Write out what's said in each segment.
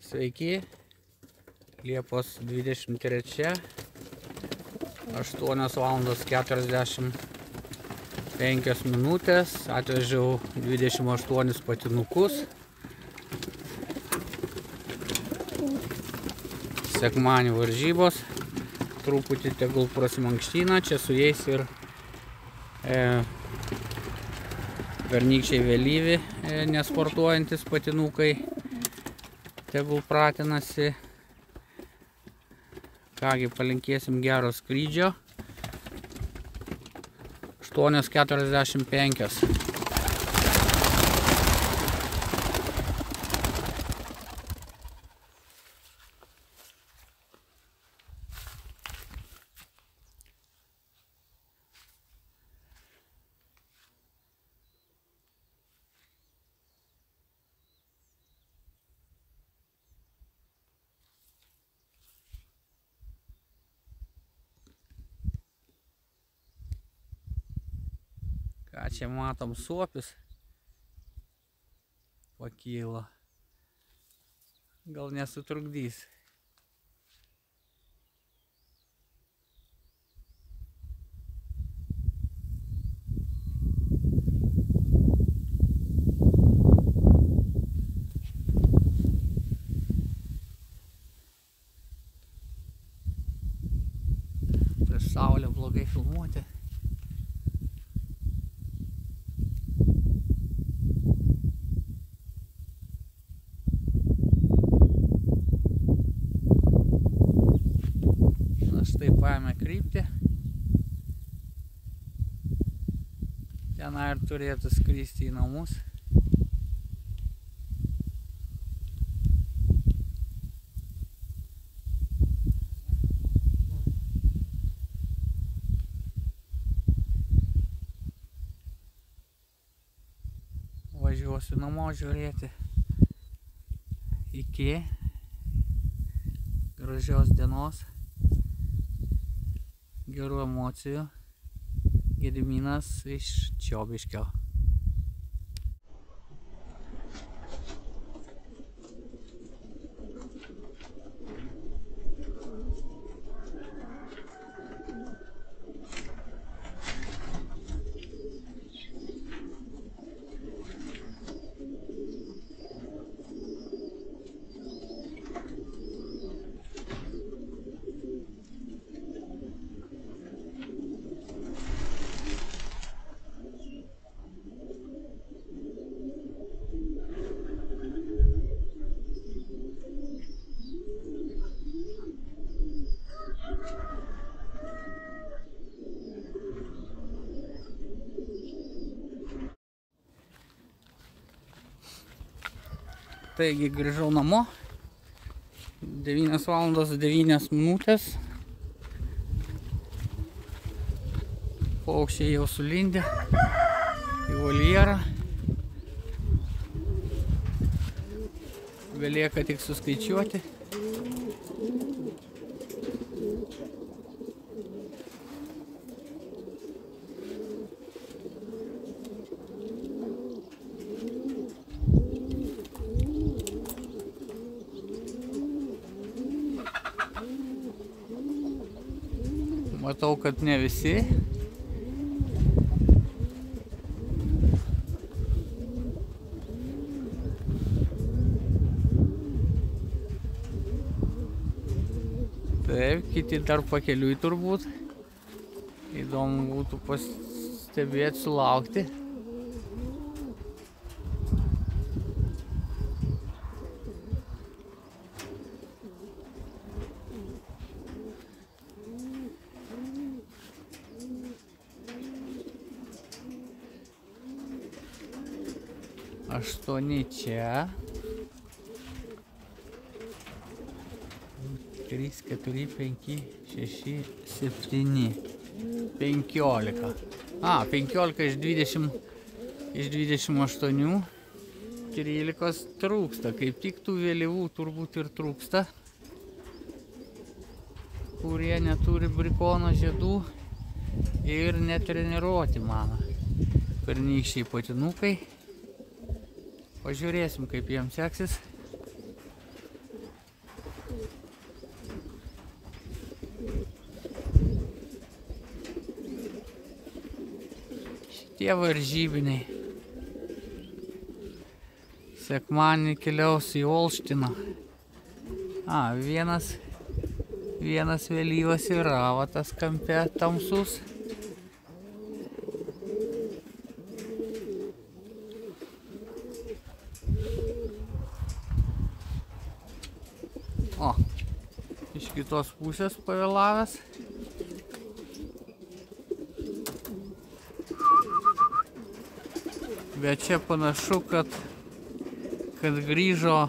Sveiki, Liepos 23, 8:45 minutės, atvežiau 28 patinukus. Sekmadienio varžybos, truputį tegul prasimankština, čia su jais ir pernykščiai vėlyvi nesportuojantis patinukai, tegul pratinasi. Kągi, palinkėsim gero skrydžio. 8:45. Ką čia matom, suopis pakyla. Gal nesutrukdys. Prieš saulę blogai filmuoti. Štai paėmė kryptį. Tenai ir turėtų skristi į namus. Važiuosiu namo žiūrėti. Iki gražios dienos. Gerų emocijų. Gediminas iš Čiobiškio. Taigi grįžau namo, 9:09 minutės, paukščiai jau sulindę į voljerą, belieka tik suskaičiuoti. Matau, kad ne visi. Taip, kiti dar pakeliui turbūt. Įdomu būtų pastebėti, sulaukti. Aštuoni čia. 3, 4, 5, 6, 7. 15. 15 iš 20, iš 28. 13 trūksta. Kaip tik tų vėlyvų turbūt ir trūksta. Kurie neturi brikono žiedų ir netreniruoti mano. Pernykščiai patinukai. Pažiūrėsim, kaip jiems seksis. Šitie varžybiniai. Sekmadienį keliaus į Olštiną. Vienas vėlyvas yra, va tas kampe tamsus. O, iš kitos pusės pavėlavęs. Bet čia panašu, kad grįžo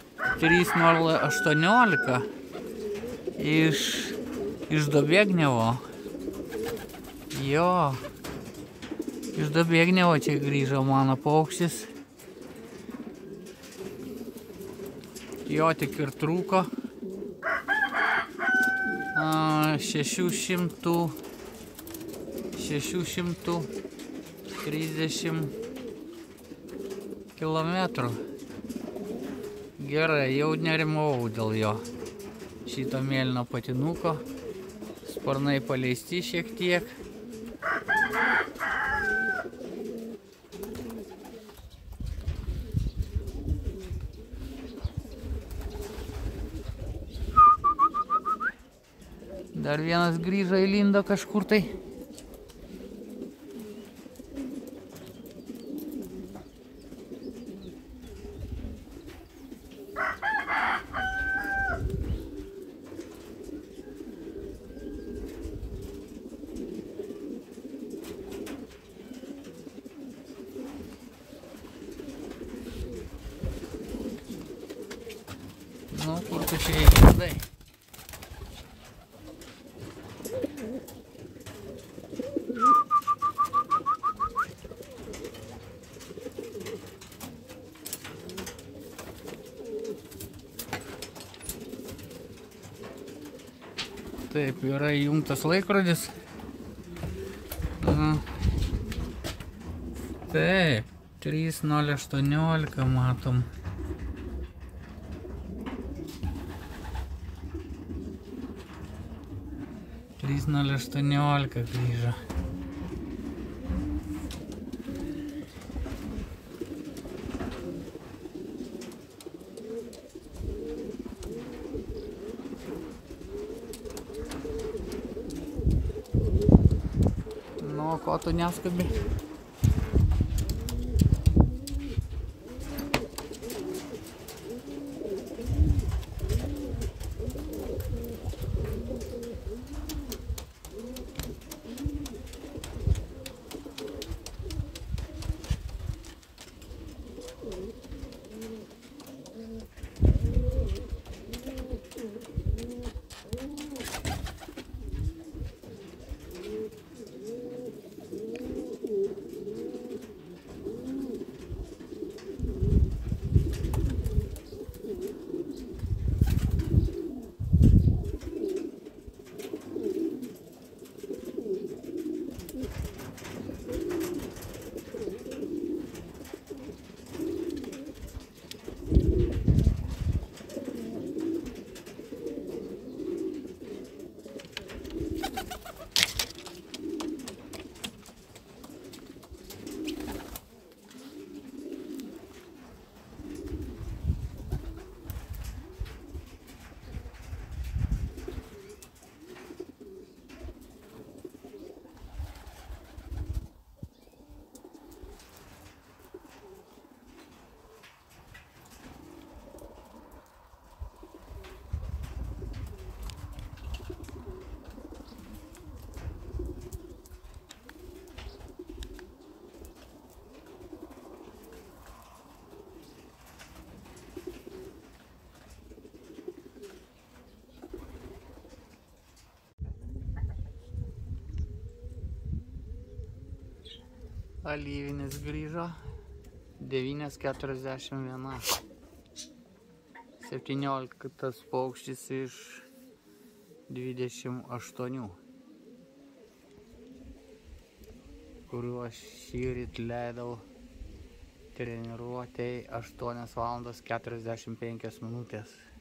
3.018 iš Dobėgnevo. Jo, iš Dobėgnevo čia grįžo mano paukštis. Jo tik ir trūko 630 kilometrų. Gerai, jau nerimavau dėl jo. Šito mėlyno patinuko. Sparnai paleisti šiek tiek. Dar vienas grįžo įlindo kažkur tai. Nu, kur tu čia įlindai? Taip, yra įjungtas laikrodis. Taip, 3.018 matom. Trys 018 grįžo. Nu, ko tu neskubi? Alyvinis grįžo 9.41. 17 paukštis iš 28, kuriuos šįryt leidau treniruotei 8 valandos 45 minutės.